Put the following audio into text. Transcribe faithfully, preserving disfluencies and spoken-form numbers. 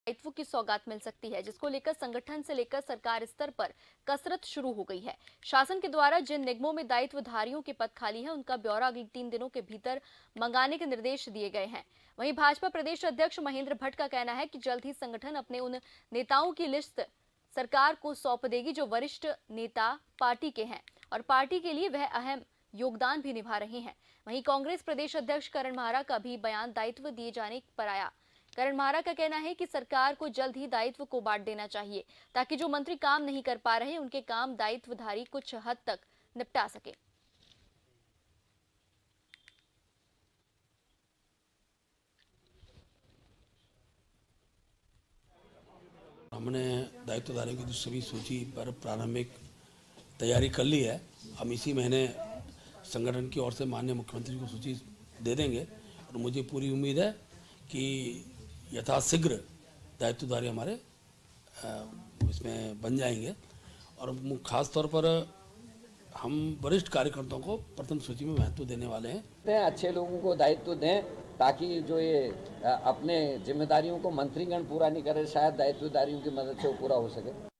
दायित्व की सौगात मिल सकती है, जिसको लेकर संगठन से लेकर सरकार स्तर पर कसरत शुरू हो गई है। शासन के द्वारा जिन निगमों में दायित्वधारियों के पद खाली है, उनका ब्यौरा अगले तीन दिनों के भीतर मंगाने के निर्देश दिए गए हैं। वहीं भाजपा प्रदेश अध्यक्ष महेंद्र भट्ट का कहना है कि जल्द ही संगठन अपने उन नेताओं की लिस्ट सरकार को सौंप देगी जो वरिष्ठ नेता पार्टी के हैं और पार्टी के लिए वह अहम योगदान भी निभा रहे हैं। वहीं कांग्रेस प्रदेश अध्यक्ष करण माहरा का भी बयान दायित्व दिए जाने पर आया। करण माहरा का कहना है कि सरकार को जल्द ही दायित्व को बांट देना चाहिए ताकि जो मंत्री काम नहीं कर पा रहे उनके काम दायित्वधारी कुछ हद तक निपटा सके। हमने दायित्वधारियों की सभी सूची पर प्रारंभिक तैयारी कर ली है। हम इसी महीने संगठन की ओर से माननीय मुख्यमंत्री को सूची दे देंगे और मुझे पूरी उम्मीद है कि यथाशीघ्र दायित्वधारी हमारे इसमें बन जाएंगे और खास तौर पर हम वरिष्ठ कार्यकर्ताओं को प्रथम सूची में महत्व देने वाले हैं। अच्छे लोगों को दायित्व दें ताकि जो ये अपने जिम्मेदारियों को मंत्रीगण पूरा नहीं करे, शायद दायित्वधारियों की मदद से वो पूरा हो सके।